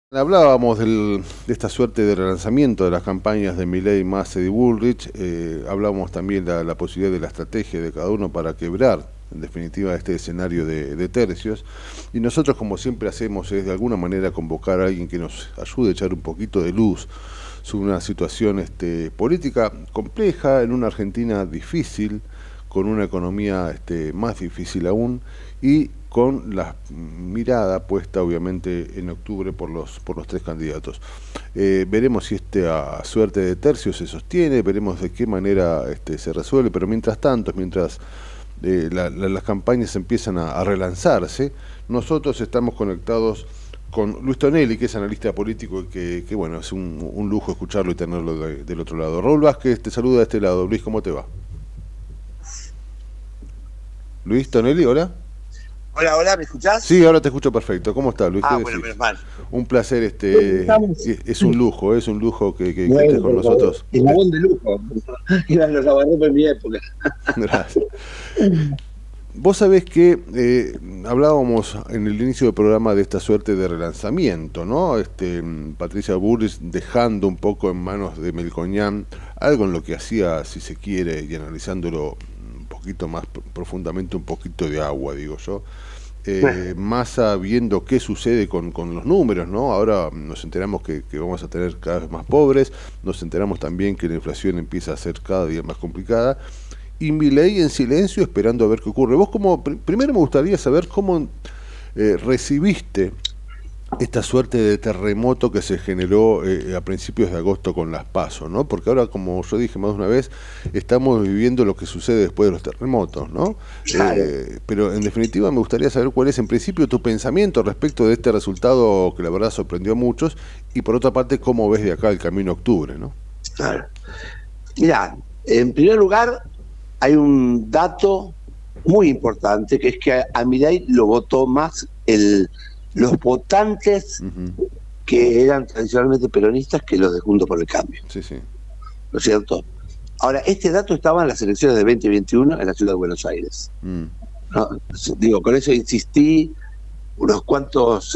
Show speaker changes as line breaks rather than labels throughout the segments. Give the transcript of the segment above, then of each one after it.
Hablábamos de esta suerte de relanzamiento de las campañas de Milei, Massa y Bullrich. Hablábamos también de la posibilidad de la estrategia de cada uno para quebrar, en definitiva, este escenario de tercios. Y nosotros, como siempre hacemos, es de alguna manera convocar a alguien que nos ayude a echar un poquito de luz sobre una situación política compleja, en una Argentina difícil, con una economía más difícil aún, y con la mirada puesta obviamente en octubre por los tres candidatos. Veremos si esta suerte de tercio se sostiene, veremos de qué manera se resuelve, pero mientras tanto, mientras las campañas empiezan a relanzarse, nosotros estamos conectados con Luis Tonelli, que es analista político y que bueno, es un lujo escucharlo y tenerlo del otro lado. Raúl Vázquez te saluda de este lado. Luis, ¿cómo te va? Luis Tonelli, hola.
Hola, hola, ¿me escuchás?
Sí, ahora te escucho perfecto. ¿Cómo estás, Luis?
Bueno, menos mal.
Un placer, es un lujo que
Bueno,
estés con nosotros.
El vagón de lujo. Eran los lavarropas en mi época.
Gracias. Vos sabés que hablábamos en el inicio del programa de esta suerte de relanzamiento, ¿no? Patricia Bullrich dejando un poco en manos de Melconian algo en lo que hacía, si se quiere, y analizándolo un poquito más profundamente, un poquito de agua, digo yo. Massa viendo qué sucede con los números, ¿no? Ahora nos enteramos que vamos a tener cada vez más pobres, nos enteramos también que la inflación empieza a ser cada día más complicada, y Milei en silencio esperando a ver qué ocurre. Vos primero me gustaría saber cómo recibiste esta suerte de terremoto que se generó a principios de agosto con las PASO, ¿no? Porque ahora, como yo dije más de una vez, estamos viviendo lo que sucede después de los terremotos, ¿no?
Claro.
Pero en definitiva me gustaría saber cuál es en principio tu pensamiento respecto de este resultado que la verdad sorprendió a muchos, y por otra parte, cómo ves de acá el camino a octubre, ¿no?
Claro. Mirá, en primer lugar, hay un dato muy importante, que es que a Milei lo votó más los votantes que eran tradicionalmente peronistas que los de Juntos por el Cambio.
Sí, sí.
¿No es cierto? Ahora, este dato estaba en las elecciones de 2021 en la ciudad de Buenos Aires. ¿No? Digo, con eso insistí unas cuantas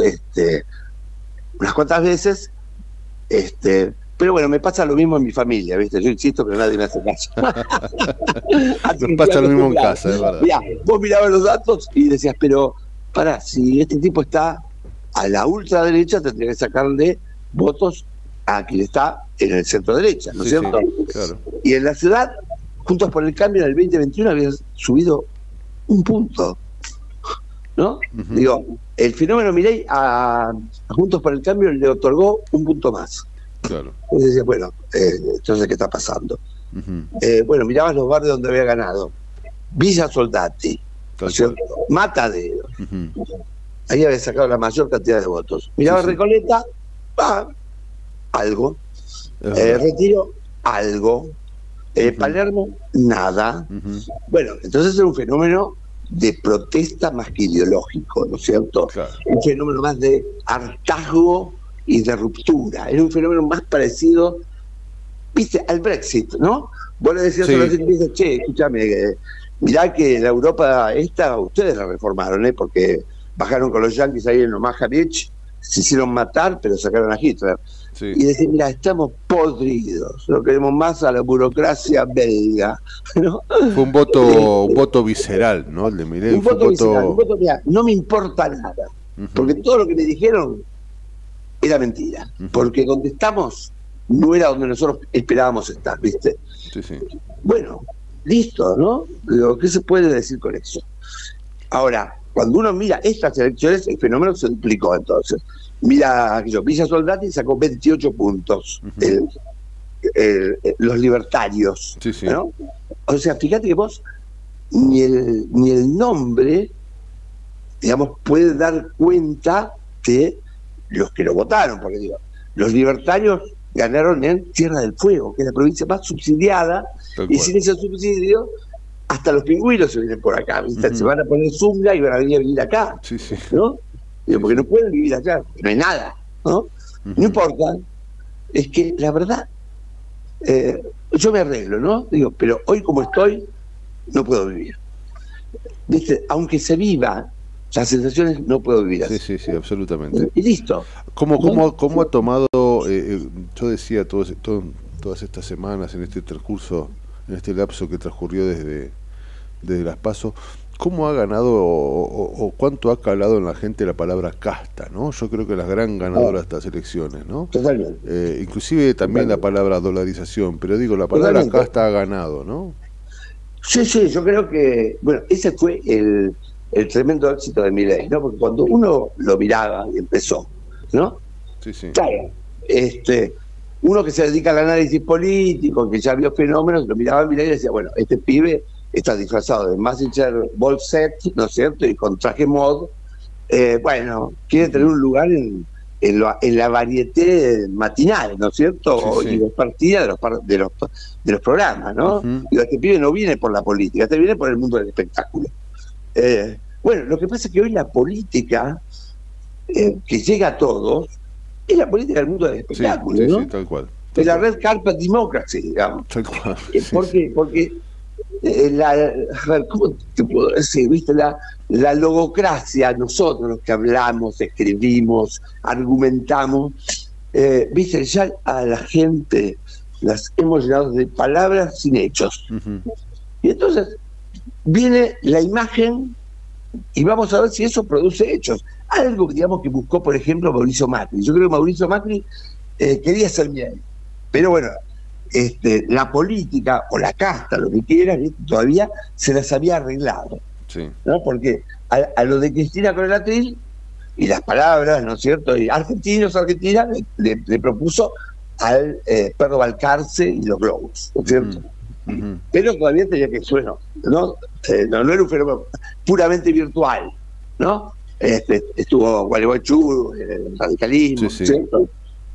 veces, pero bueno, me pasa lo mismo en mi familia, ¿viste? Yo insisto, pero nadie me hace caso.
Nos pasa lo mismo en casa, es verdad.
Mirá, vos mirabas los datos y decías, pero pará, si este tipo está a la ultraderecha, tendría que sacarle votos a quien está en el centro derecha, ¿no es cierto?
Sí, claro.
Y en la ciudad, Juntos por el Cambio en el 2021 había subido un punto, ¿no? Digo, el fenómeno Milei a Juntos por el Cambio le otorgó un punto más.
Claro.
Entonces decía, bueno, entonces, ¿qué está pasando? Bueno, mirabas los barrios donde había ganado. Villa Soldati, ¿no es cierto? Matadero. Ahí había sacado la mayor cantidad de votos. Miraba Recoleta, algo. Retiro, algo. Palermo, nada. Bueno, entonces era un fenómeno de protesta más que ideológico, ¿no es cierto?
Claro.
Un fenómeno más de hartazgo y de ruptura. Era un fenómeno más parecido, viste, al Brexit, ¿no? Vos le decías a los ingleses, che, escúchame, mirá que la Europa esta, ustedes la reformaron, porque bajaron con los yanquis ahí en Omaha Beach, se hicieron matar, pero sacaron a Hitler. Sí. Y decir, mira, estamos podridos, no queremos más a la burocracia belga, ¿no?
Fue un voto visceral, ¿no? El de Milei.
Un voto visceral, un voto, mira, no me importa nada, porque todo lo que me dijeron era mentira, porque donde estamos no era donde nosotros esperábamos estar, ¿viste?
Sí, sí.
Bueno, listo, ¿no? Digo, ¿qué se puede decir con eso? Ahora, cuando uno mira estas elecciones, el fenómeno se duplicó entonces. Mira, Villa Soldati sacó 28 puntos, los libertarios,
sí, sí.
¿no? O sea, fíjate que vos ni el nombre, digamos, puede dar cuenta de los que lo votaron, porque digo, los libertarios ganaron en Tierra del Fuego, que es la provincia más subsidiada, y sin ese subsidio, hasta los pingüinos se vienen por acá, se van a poner zunga y van a venir a vivir acá,
sí, sí.
¿no? Digo, porque no pueden vivir acá, no hay nada, ¿no? No importa, es que la verdad, yo me arreglo, ¿no? Digo, pero hoy como estoy, no puedo vivir. ¿Viste? Aunque se viva Las sensaciones no puedo vivir así.
Sí, absolutamente.
Y listo.
¿Cómo ha tomado, yo decía, todas estas semanas, en este transcurso, en este lapso que transcurrió desde las PASO, cómo ha ganado o cuánto ha calado en la gente la palabra casta, ¿no? Yo creo que la gran ganadora de estas elecciones, ¿no?
Totalmente.
Inclusive también la palabra dolarización, pero digo, la palabra casta ha ganado, ¿no?
Sí, yo creo que, bueno, ese fue el tremendo éxito de Milei, ¿no? Porque cuando uno lo miraba y empezó, ¿no?
Sí.
Claro, uno que se dedica al análisis político, que ya vio fenómenos, lo miraba a Milei y decía, bueno, este pibe está disfrazado de Messenger Ball Set, ¿no es cierto? Y con traje mod, bueno, quiere tener un lugar en la varieté matinal, ¿no es cierto?
Sí.
Y los partidas de los programas, ¿no? Y este pibe no viene por la política, este viene por el mundo del espectáculo. Bueno, lo que pasa es que hoy la política que llega a todos es la política del mundo del espectáculo, ¿no?
Sí, tal cual.
Es la red carpet democracy, digamos.
Tal cual.
¿Por qué? Porque a ver, ¿cómo te puedo decir? ¿Viste? La logocracia, nosotros los que hablamos, escribimos, argumentamos, ¿viste? Ya a la gente las hemos llenado de palabras sin hechos. Y entonces viene la imagen y vamos a ver si eso produce hechos. Algo, digamos, que buscó, por ejemplo, Mauricio Macri. Yo creo que Mauricio Macri quería ser Milei, pero bueno, la política o la casta, lo que quieran, todavía se las había arreglado, ¿no? Porque a lo de Cristina con el atril y las palabras, ¿no es cierto? Y Argentina le propuso al perro Balcarce y los globos, ¿no es cierto? Pero todavía tenía que sueno, ¿no? No era un fenómeno puramente virtual, ¿no? Estuvo Gualeguaychú, el radicalismo, ¿cierto?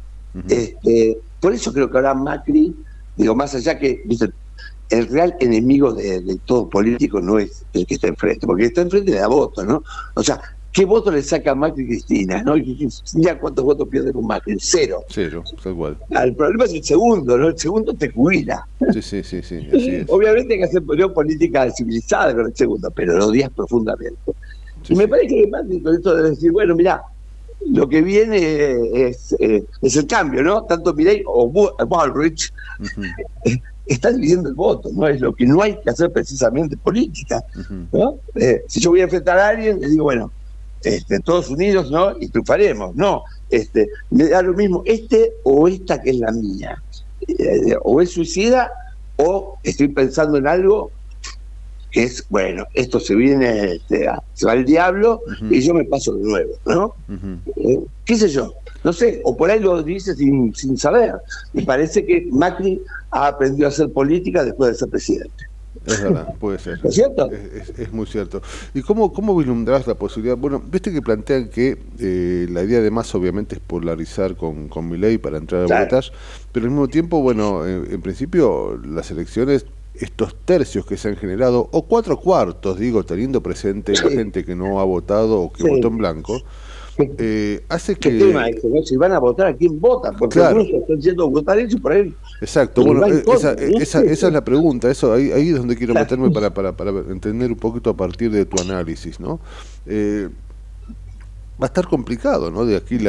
Por eso creo que ahora Macri, digo, más allá que, ¿viste? El real enemigo de todo político no es el que está enfrente, porque el que está enfrente le da votos, ¿no? O sea, ¿qué voto le saca a Macri y Cristina, ¿no? Ya cuántos votos pierde con Macri, cero, tal cual. El problema es el segundo, ¿no? El segundo te jubila.
Sí, así es.
Obviamente hay que hacer política civilizada con el segundo, pero lo odias profundamente. Y me parece que Macri con esto de decir, bueno, mirá, lo que viene es el cambio, ¿no? Tanto Milei o Bullrich está dividiendo el voto, ¿no? Es lo que no hay que hacer precisamente política, ¿no? Si yo voy a enfrentar a alguien, le digo, bueno, todos unidos, ¿no? Y triunfaremos, ¿no? Me da lo mismo o esta que es la mía. O es suicida o estoy pensando en algo que es, bueno, esto se viene, se va el diablo y yo me paso de nuevo, ¿no? ¿Qué sé yo? No sé, o por ahí lo dice sin saber. Me parece que Macri ha aprendido a hacer política después de ser presidente.
Es verdad, puede ser.
¿Es cierto?
Es muy cierto. ¿Y cómo vislumbrás la posibilidad? Bueno, viste que plantean que la idea de Massa obviamente es polarizar con Milei para entrar a balotaje, pero al mismo tiempo, bueno, en principio las elecciones, estos tercios que se han generado, o 4/4, digo, teniendo presente la gente que no ha votado o que votó en blanco, hace que...
¿Qué tema es, ¿no? Si van a votar, ¿a quién votan? Porque algunos están yendo a votar eso y por ahí...
Exacto, bueno, esa es la pregunta, eso ahí es donde quiero meterme para entender un poquito a partir de tu análisis, ¿no? Va a estar complicado, ¿no? De aquí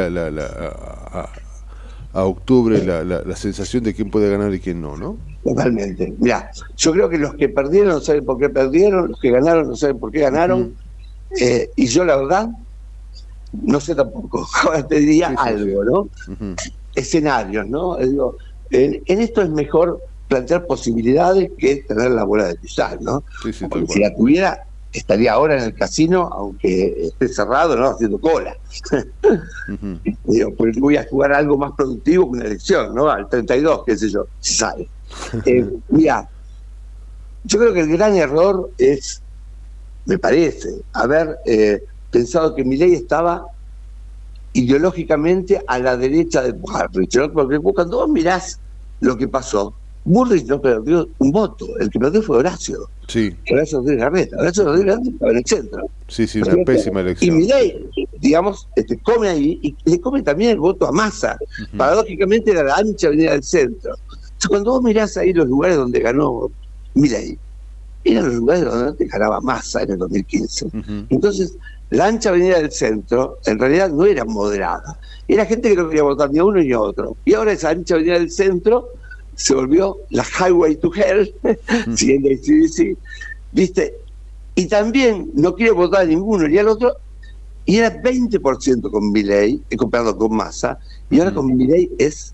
a octubre la sensación de quién puede ganar y quién no.
Totalmente. Mirá, yo creo que los que perdieron no saben por qué perdieron, los que ganaron no saben por qué ganaron, y yo la verdad no sé tampoco. Ahora te diría algo, ¿no? Escenarios, ¿no? Digo, en esto es mejor plantear posibilidades que tener la bola de cristal, ¿no? Porque si la tuviera, estaría ahora en el casino, aunque esté cerrado, ¿no? Haciendo cola. Digo, pues voy a jugar algo más productivo que una elección, ¿no? Al 32, qué sé yo, si sale. Mira, yo creo que el gran error es, me parece, haber pensado que Milei estaba ideológicamente a la derecha de Bullrich, ¿no? Porque cuando vos mirás lo que pasó, Bullrich no perdió un voto, el que perdió fue Horacio. Horacio Rodríguez Larreta. Horacio Rodríguez Larreta estaba en el centro.
Una pésima elección.
Y Milei, digamos, come ahí y le come también el voto a Massa. Paradójicamente era la ancha avenida del centro. Entonces, cuando vos mirás ahí los lugares donde ganó Milei, eran los lugares donde ganaba Massa en el 2015. Entonces, la ancha avenida del centro en realidad no era moderada. Era gente que no quería votar ni a uno ni a otro. Y ahora esa ancha avenida del centro se volvió la Highway to Hell, siguiendo el CDC, ¿viste? Y también no quiere votar a ninguno ni al otro. Y era 20% con Milei, comparado con Massa, y ahora con Milei es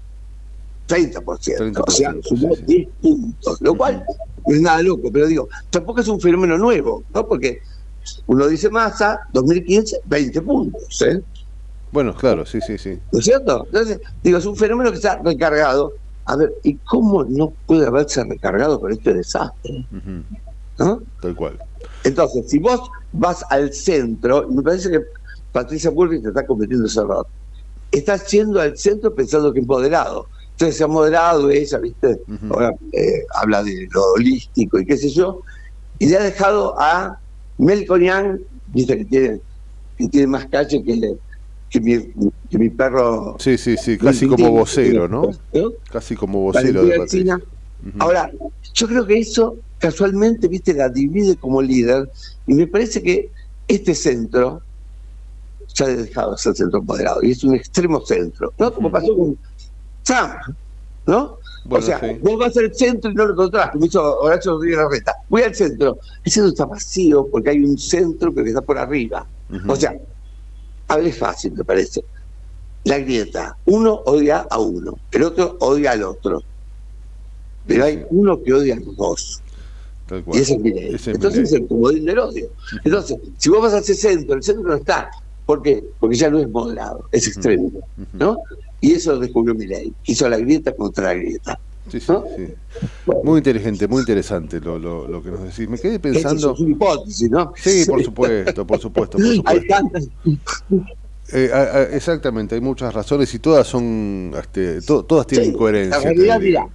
30%. O sea, sumó 10 puntos, lo cual no es nada loco, pero digo, tampoco es un fenómeno nuevo, ¿no? Porque uno dice Massa, 2015, 20 puntos, ¿eh?
Bueno, claro, sí.
¿No es cierto? Entonces, digo, es un fenómeno que está recargado. A ver, ¿y cómo no puede haberse recargado con este desastre? ¿No?
Tal cual.
Entonces, si vos vas al centro, me parece que Patricia Bullrich te está cometiendo ese error. Estás yendo al centro pensando que es moderado. Entonces se ha moderado ella, ¿viste? Ahora habla de lo holístico y qué sé yo, y le ha dejado a Melconian, ¿viste? Que tiene más calle que mi perro.
Sí, casi como vocero, ¿no? Casi como vocero de Patricia.
Ahora, yo creo que eso casualmente, ¿viste? La divide como líder, y me parece que este centro ya ha dejado de ser centro moderado, y es un extremo centro, ¿no? Como pasó con Trump, ¿no? Bueno, o sea, vos vas al centro y no lo encontrás, como hizo Horacio Rodríguez Larreta. Voy al centro. El centro está vacío porque hay un centro que está por arriba. O sea, hable fácil, me parece. La grieta. Uno odia a uno, el otro odia al otro. Pero hay uno que odia a los dos. Y ese es Milei. Entonces es el comodín del odio. Entonces, si vos vas a ese centro, el centro no está. ¿Por qué? Porque ya no es moderado, es extremo, ¿no? Y eso lo descubrió Milei. Hizo la grieta contra la grieta. ¿No?
Muy inteligente, muy interesante lo que nos decís. Me quedé pensando...
Es una hipótesis, ¿no?
Sí, por supuesto.
Hay tantas...
Exactamente, hay muchas razones y todas son... todas tienen coherencia.
La realidad, mira.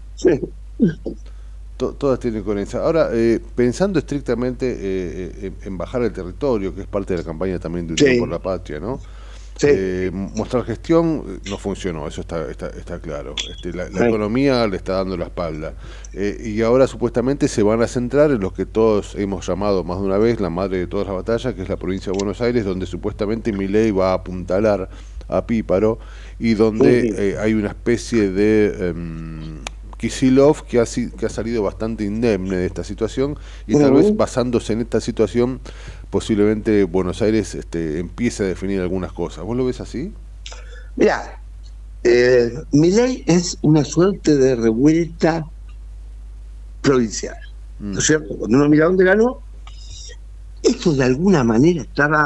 Todas tienen coherencia. Ahora, pensando estrictamente en bajar el territorio, que es parte de la campaña también de Unión por la Patria, ¿no? Mostrar gestión no funcionó, eso está claro. La economía le está dando la espalda. Y ahora supuestamente se van a centrar en lo que todos hemos llamado más de una vez la madre de todas las batallas, que es la provincia de Buenos Aires, donde supuestamente Milei va a apuntalar a Píparo y donde hay una especie de... Kicillof que ha salido bastante indemne de esta situación y tal vez basándose en esta situación posiblemente Buenos Aires empiece a definir algunas cosas. ¿Vos lo ves así?
Mirá, Milei es una suerte de revuelta provincial, ¿no es cierto? Cuando uno mira dónde ganó, esto de alguna manera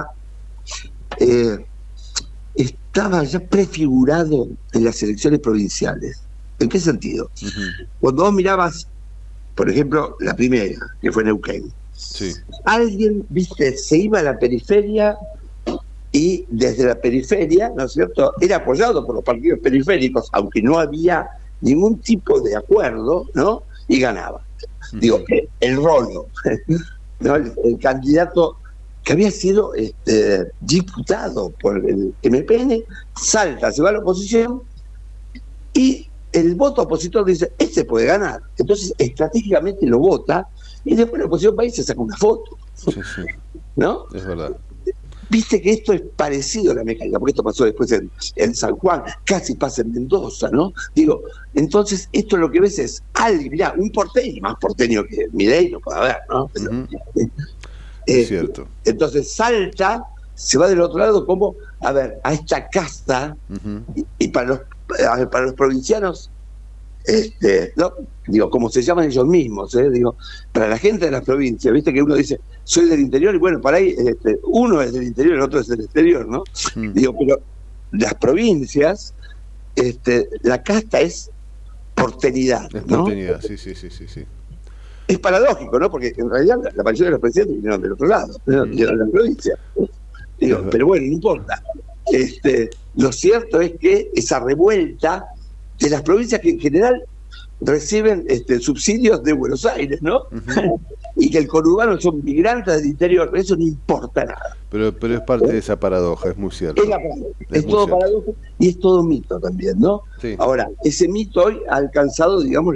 estaba ya prefigurado en las elecciones provinciales. ¿En qué sentido? Cuando vos mirabas, por ejemplo, la primera, que fue Neuquén, alguien, viste, se iba a la periferia y desde la periferia, ¿no es cierto?, era apoyado por los partidos periféricos, aunque no había ningún tipo de acuerdo, ¿no?, y ganaba. Digo, el Rolo, ¿no?, el candidato que había sido diputado por el MPN, salta, se va a la oposición y el voto opositor dice, este puede ganar. Entonces, estratégicamente lo vota y después la oposición va y se saca una foto. ¿No?
Es verdad.
Viste que esto es parecido a la mecánica, porque esto pasó después en San Juan, casi pasa en Mendoza, ¿no? Digo, entonces, esto lo que ves es alguien, mirá, un porteño, más porteño que Milei no puede haber, ¿no?
Es cierto.
Entonces, salta, se va del otro lado como, a ver, a esta casta, y para los provincianos, ¿no? Digo, como se llaman ellos mismos, digo, para la gente de las provincias, viste que uno dice, soy del interior, y bueno, para ahí uno es del interior, el otro es del exterior, ¿no? Digo, pero las provincias, la casta es porteñidad, ¿no?
Porteñidad, sí.
Es paradójico, ¿no? Porque en realidad la mayoría de los presidentes vinieron del otro lado, vinieron de la provincia. Digo, pero bueno, no importa. Lo cierto es que esa revuelta de las provincias que en general reciben subsidios de Buenos Aires, ¿no? Y que el conurbano son migrantes del interior, eso no importa nada.
Pero es parte de esa paradoja, es muy cierto.
Es la paradoja, es todo paradoja y es todo mito también, ¿no? Sí. Ahora, ese mito hoy ha alcanzado, digamos,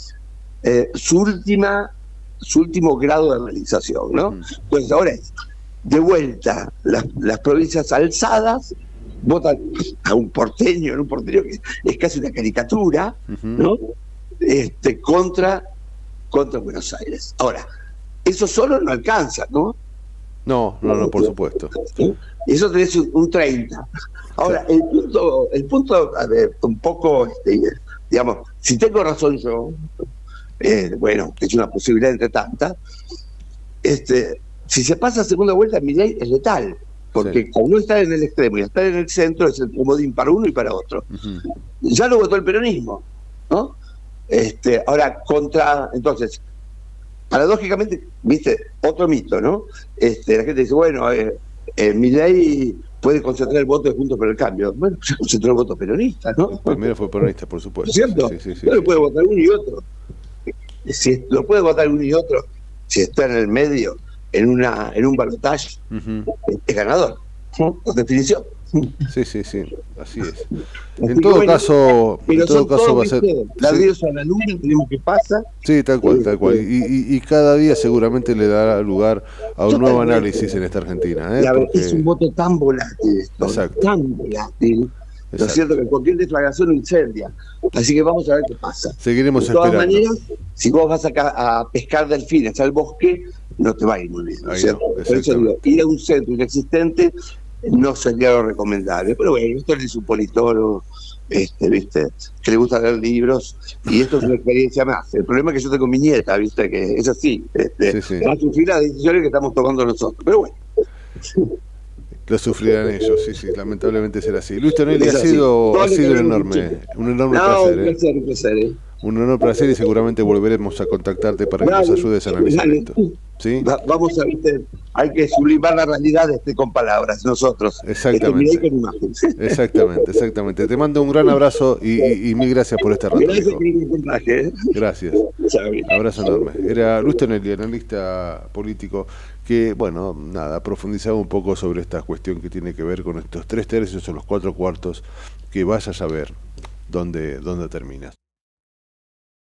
su último grado de realización, ¿no? Pues ahora es de vuelta las provincias alzadas, votan a un porteño que es casi una caricatura, ¿no? Contra Buenos Aires. Ahora, eso solo no alcanza, ¿no?
No, por supuesto.
Eso tenés un 30. Ahora, el punto, a ver, un poco, digamos, si tengo razón yo, bueno, es una posibilidad entre tantas, si se pasa a segunda vuelta, Milei es letal, porque al no estar en el extremo y estar en el centro es el comodín para uno y para otro. Ya lo votó el peronismo, ¿no? Ahora, entonces, paradójicamente, viste, otro mito, ¿no? La gente dice, bueno, Milei puede concentrar el voto de Juntos por el Cambio. Bueno, se concentró el voto peronista, ¿no?
El primero fue peronista, por supuesto.
¿Cierto?
Sí,
no lo puede votar uno y otro. Si lo puede votar uno y otro, si está en el medio, en un balotaje, es ganador, por definición.
Sí, así es. En todo caso va a ser
ladrillos a la luna, tenemos que pasar.
Sí, tal cual. Y cada día seguramente le dará lugar a un nuevo análisis en esta Argentina.
Porque es un voto tan volátil, tan volátil. Lo cierto que cualquier deflagración incendia. Así que vamos a ver qué pasa.
Seguiremos
esperando. De todas
esperando.
maneras, si vos vas a pescar delfines al bosque, no te va a ir muy bien, ¿no es cierto? Por eso digo, ir a un centro inexistente no sería lo recomendable. Pero bueno, esto es un politólogo, ¿viste? Que le gusta leer libros, y esto es una experiencia más. El problema es que yo tengo mi nieta, ¿viste? Que es así. Va a sufrir las decisiones que estamos tomando nosotros. Pero bueno.
Lo sufrirán ellos, sí, lamentablemente será así. Luis Tonelli, ha sido un enorme placer. Un placer. Un enorme placer, y seguramente volveremos a contactarte para que nos ayudes a analizar esto. ¿Sí?
Vamos a, ¿viste? Hay que sublimar la realidad con palabras, nosotros.
Exactamente. Exactamente. Te mando un gran abrazo y mil gracias por este rato. Gracias. Abrazo enorme. Era Luis Tonelli, analista político, que, bueno, nada, profundizaba un poco sobre esta cuestión que tiene que ver con estos 3/3 o los 4/4, que vaya a saber dónde terminas.